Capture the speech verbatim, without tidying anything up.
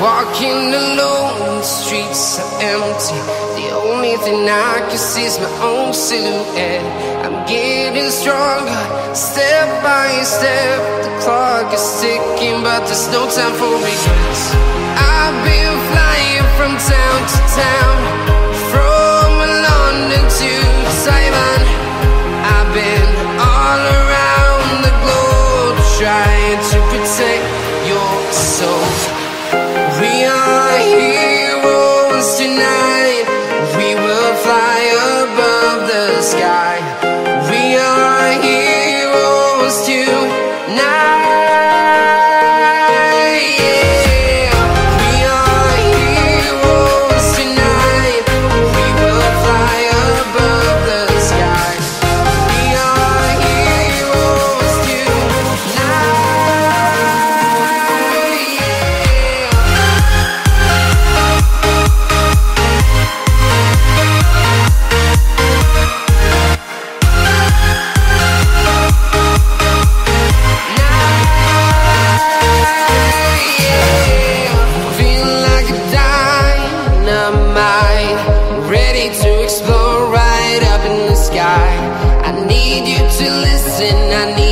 Walking alone, the streets are empty. The only thing I can see is my own silhouette. I'm getting stronger, step by step. The clock is ticking, but there's no time for regrets. I've been flying from town to town, from London to Taiwan. I've been all around the globe, trying to protect your soul. We are heroes tonight. We will fly above the sky. We are heroes tonight. Yeah. We are heroes tonight. We will fly above the sky. We are heroes tonight. Yeah. Feeling like a dynamite, ready to explode right up in the sky. I need you to listen, I need